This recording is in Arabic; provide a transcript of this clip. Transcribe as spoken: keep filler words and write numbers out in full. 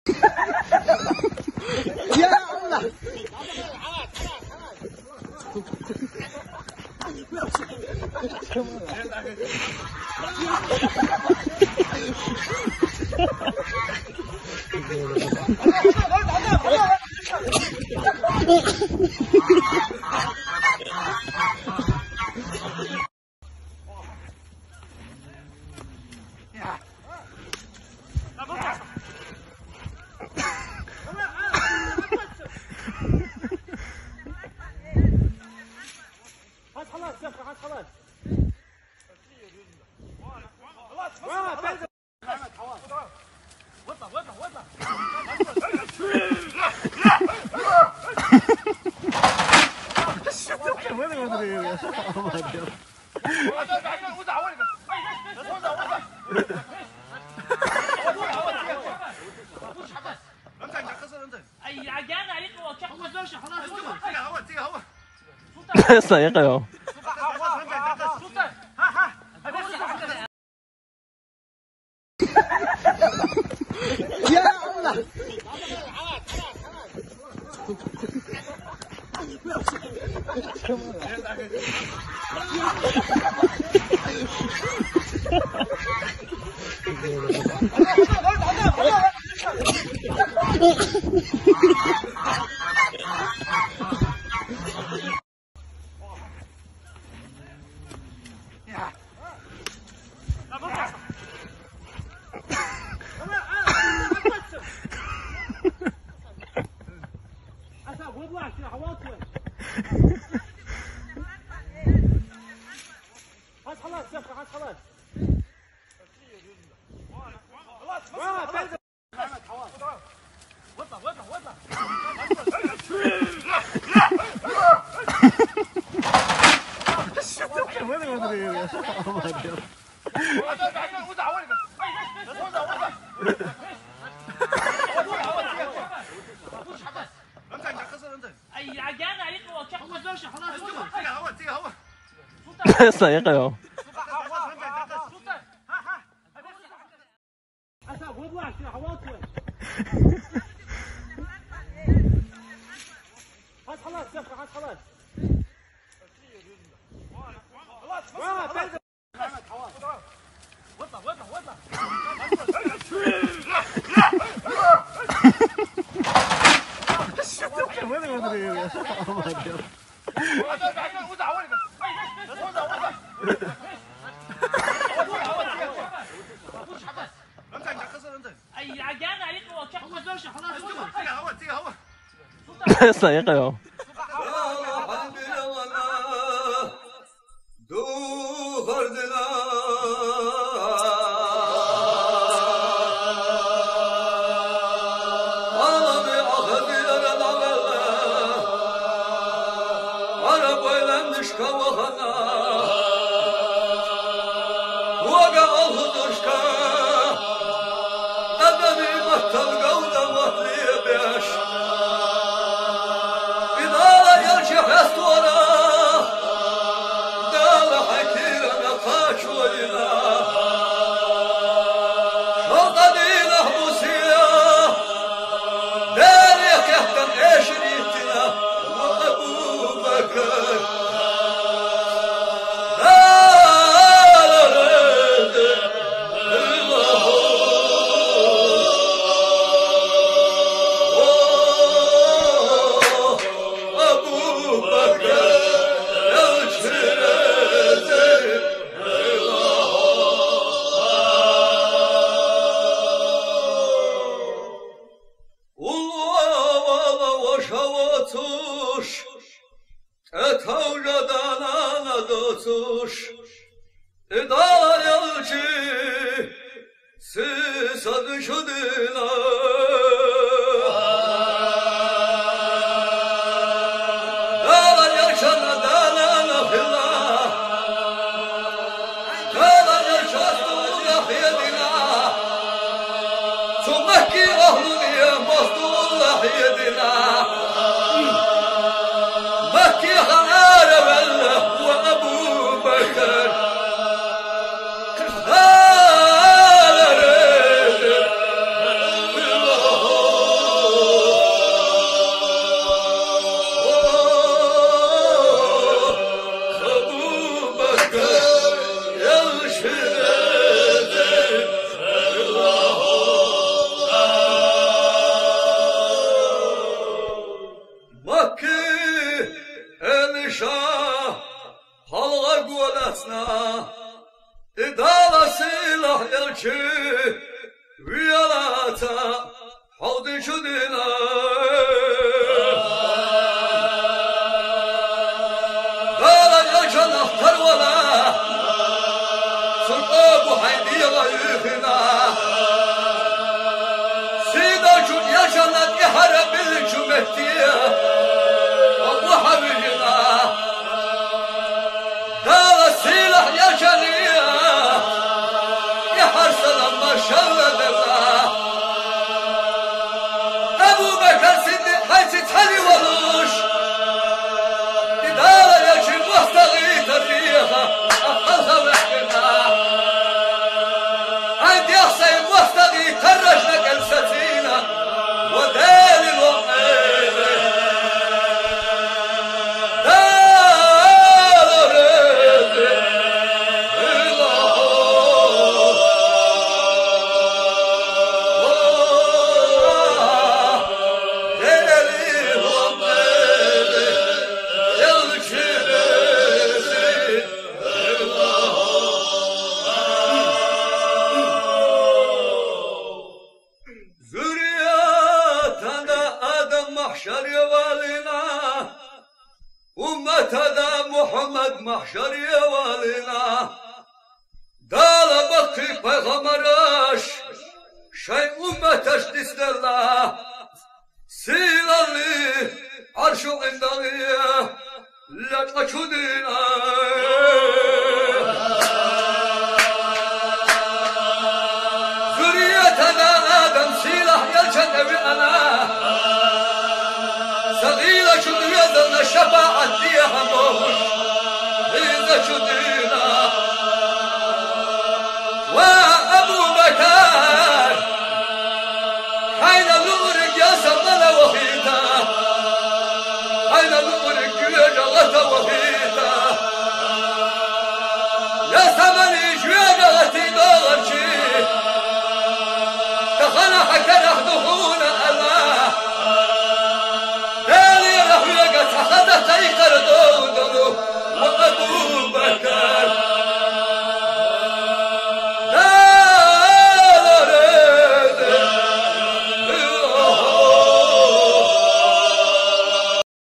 يا الله صديقي يا الله صديقي صديقي Oh شدنا قال يجن اختر ولا سلطاب حيدي غيخنا سيدا جن يجنت يحرب الجمهتية أبو حبيبنا قال السلاح يجنية يحرسل ما شرد الله أبو بكر صديق حيث تحلي ولوش إدارة يجب واستغيث فيها أخذها وحكنا عند يحسين واستغيث الرجل كالستينة ودال الوقت دال الرد محشر يا والينا أمتنا محمد محشر يا والينا دال بقي پیغمبرش شيء أمتش دست الله سيلالي عرشو عندها لا تشدنا ذريتنا آدم سيله يلجن بأنا صغيرة شدوية ذلنا شفاعة ليها موش إذا شدينا وأبو بكر حين نورك يا سمنا وخيتا حين نورك يا جغة وخيتا يا سمني شوية جغتي دغرشي دخل حكر